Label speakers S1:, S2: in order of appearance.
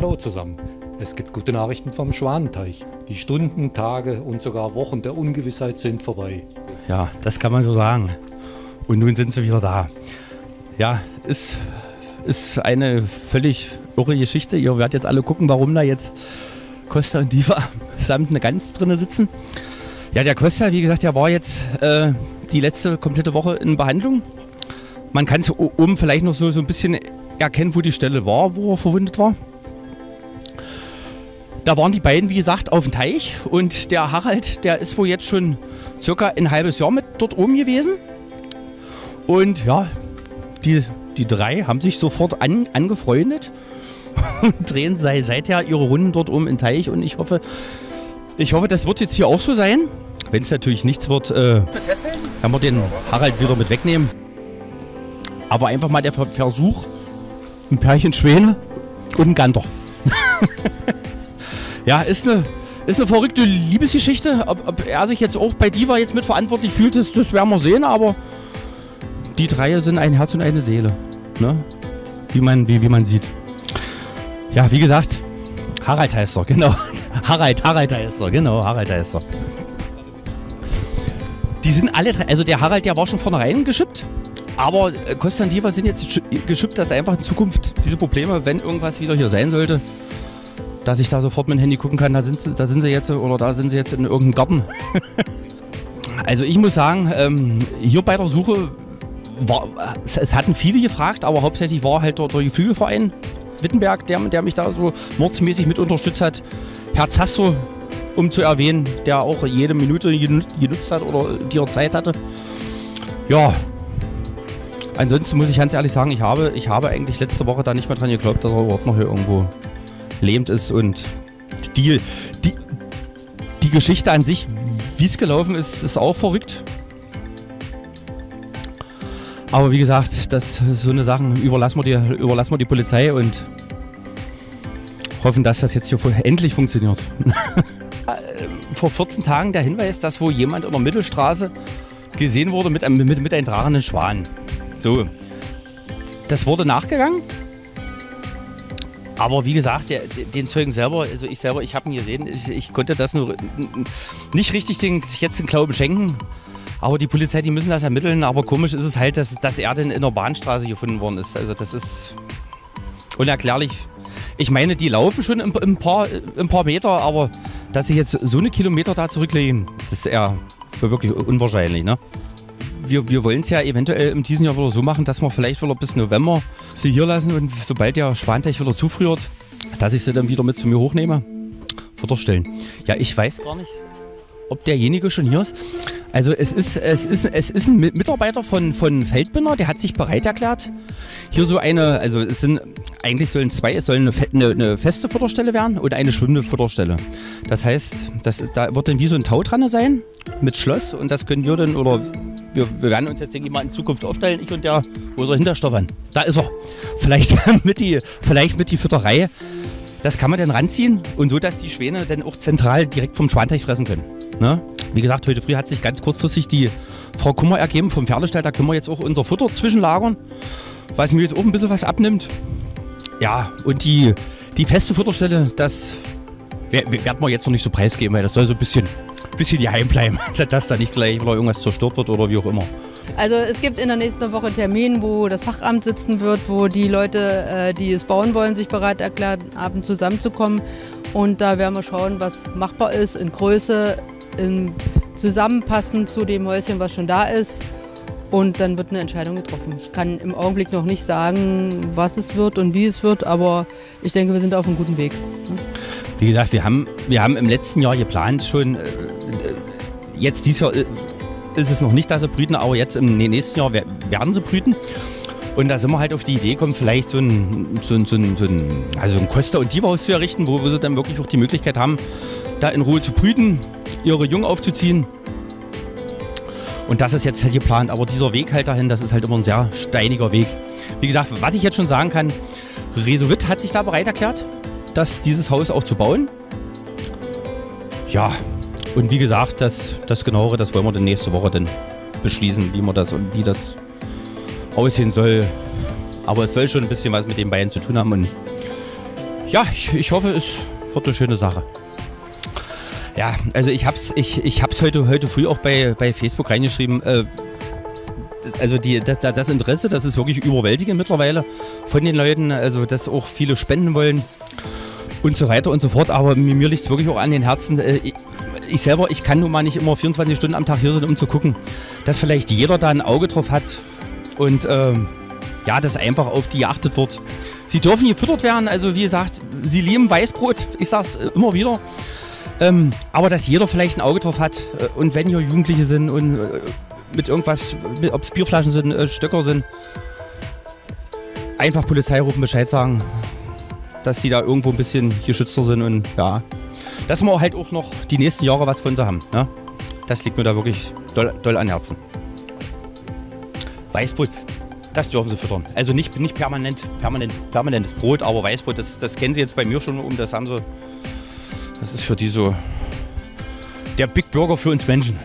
S1: Hallo zusammen. Es gibt gute Nachrichten vom Schwanenteich. Die Stunden, Tage und sogar Wochen der Ungewissheit sind vorbei.
S2: Ja, das kann man so sagen. Und nun sind sie wieder da. Ja, ist eine völlig irre Geschichte. Ihr werdet jetzt alle gucken, warum da jetzt Costa und Diva samt eine Gans drin sitzen. Ja, der Costa, wie gesagt, der war jetzt die letzte komplette Woche in Behandlung. Man kann es oben vielleicht noch so ein bisschen erkennen, wo die Stelle war, wo er verwundet war. Da waren die beiden, wie gesagt, auf dem Teich und der Harald, der ist wohl jetzt schon circa ein halbes Jahr mit dort oben gewesen. Und ja, die drei haben sich sofort angefreundet und drehen seither ihre Runden dort oben im Teich. Und ich hoffe, das wird jetzt hier auch so sein. Wenn es natürlich nichts wird, werden wir den Harald wieder mit wegnehmen. Aber einfach mal der Versuch, ein Pärchen Schwäne und ein Ganter. Ja, ist eine verrückte Liebesgeschichte. Ob er sich jetzt auch bei Diva jetzt mitverantwortlich fühlt, das werden wir sehen. Aber die drei sind ein Herz und eine Seele, ne? Wie man sieht. Ja, wie gesagt, Harald heißt er, genau. Harald heißt er, genau, Harald heißt er. Die sind alle drei, also der Harald, der war schon vornherein geschippt. Aber Costa und Diva sind jetzt geschippt, dass einfach in Zukunft diese Probleme, wenn irgendwas wieder hier sein sollte, dass ich da sofort mit dem Handy gucken kann, da sind sie jetzt in irgendeinem Garten. Also ich muss sagen, hier bei der Suche, es hatten viele gefragt, aber hauptsächlich war halt der Gefühlverein Wittenberg, der mich da so mordsmäßig mit unterstützt hat. Herr Zasso, um zu erwähnen, der auch jede Minute genutzt hat oder die er Zeit hatte. Ja, ansonsten muss ich ganz ehrlich sagen, ich habe eigentlich letzte Woche da nicht mehr dran geglaubt, dass er überhaupt noch hier irgendwo lebend ist. Und die Geschichte an sich, wie es gelaufen ist, ist auch verrückt. Aber wie gesagt, so eine Sachen überlassen wir die Polizei und hoffen, dass das jetzt hier endlich funktioniert. Vor 14 Tagen der Hinweis, dass wohl jemand in der Mittelstraße gesehen wurde mit einem tragenden Schwan. So, das wurde nachgegangen. Aber wie gesagt, den Zeugen selber, also ich habe ihn gesehen, ich konnte das nur nicht richtig jetzt den Glauben schenken. Aber die Polizei, die müssen das ermitteln. Aber komisch ist es halt, dass er denn in der Bahnstraße gefunden worden ist. Also das ist unerklärlich. Ich meine, die laufen schon ein paar Meter, aber dass sie jetzt so eine Kilometer da zurücklegen, das ist eher wirklich unwahrscheinlich, ne? Wir wollen es ja eventuell in diesem Jahr wieder so machen, dass wir vielleicht wieder bis November sie hier lassen und sobald der Schwanteich wieder zufriert, dass ich sie dann wieder mit zu mir hochnehme, Futterstellen. Ja, ich weiß gar nicht, ob derjenige schon hier ist. Also es ist ein Mitarbeiter von Feldbinder, der hat sich bereit erklärt. Hier so eine, also es sollen eine feste Futterstelle werden und eine schwimmende Futterstelle. Das heißt, da wird dann wie so ein Tau dran sein mit Schloss und das können wir dann, oder wir werden uns jetzt, denke ich mal, in Zukunft aufteilen, ich und der, wo ist er hinter Stefan? Da ist er. Vielleicht mit die Fütterei. Das kann man dann ranziehen und so, dass die Schwäne dann auch zentral direkt vom Schwanteich fressen können. Ne? Wie gesagt, heute früh hat sich ganz kurzfristig die Frau Kummer ergeben vom Pferdestall. Da können wir jetzt auch unser Futter zwischenlagern, weil es mir jetzt auch ein bisschen was abnimmt. Ja, und die feste Futterstelle, das werden wir jetzt noch nicht so preisgeben, weil das soll so ein bisschen geheim bleiben, dass da nicht gleich wieder irgendwas zerstört wird oder wie auch immer.
S3: Also es gibt in der nächsten Woche einen Termin, wo das Fachamt sitzen wird, wo die Leute, die es bauen wollen, sich bereit erklärt haben, zusammenzukommen. Und da werden wir schauen, was machbar ist in Größe, im Zusammenpassen zu dem Häuschen, was schon da ist. Und dann wird eine Entscheidung getroffen. Ich kann im Augenblick noch nicht sagen, was es wird und wie es wird, aber ich denke, wir sind auf einem guten Weg.
S2: Wie gesagt, wir haben im letzten Jahr geplant schon, jetzt dieses Jahr ist es noch nicht, dass sie brüten, aber jetzt im nächsten Jahr werden sie brüten. Und da sind wir halt auf die Idee gekommen, vielleicht so ein Costa- und Diva-Haus zu errichten, wo sie dann wirklich auch die Möglichkeit haben, da in Ruhe zu brüten, ihre Jungen aufzuziehen. Und das ist jetzt halt geplant, aber dieser Weg halt dahin, das ist halt immer ein sehr steiniger Weg. Wie gesagt, was ich jetzt schon sagen kann, Resovit hat sich da bereit erklärt, dieses Haus auch zu bauen. Ja, und wie gesagt, das Genauere, das wollen wir dann nächste Woche dann beschließen, wie das aussehen soll. Aber es soll schon ein bisschen was mit den beiden zu tun haben. Und Ja, ich hoffe, es wird eine schöne Sache. Ja, also ich hab's heute früh auch bei Facebook reingeschrieben. Also das Interesse, das ist wirklich überwältigend mittlerweile von den Leuten. Also dass auch viele spenden wollen und so weiter und so fort. Aber mir liegt es wirklich auch an den Herzen. Ich selber, ich kann nun mal nicht immer 24 Stunden am Tag hier sein, um zu gucken, dass vielleicht jeder da ein Auge drauf hat und ja, dass einfach auf die geachtet wird. Sie dürfen gefüttert werden, also wie gesagt, sie lieben Weißbrot, ich sag's immer wieder. Aber dass jeder vielleicht ein Auge drauf hat und wenn hier Jugendliche sind und mit irgendwas, ob es Bierflaschen sind, Stöcker sind, einfach Polizei rufen, Bescheid sagen, dass die da irgendwo ein bisschen geschützter sind und ja, dass wir halt auch noch die nächsten Jahre was von sie haben. Ne? Das liegt mir da wirklich doll an Herzen. Weißbrot, das dürfen sie füttern. Also nicht permanentes Brot, aber Weißbrot, das kennen sie jetzt bei mir schon das haben sie. Das ist für die so der Big Burger für uns Menschen.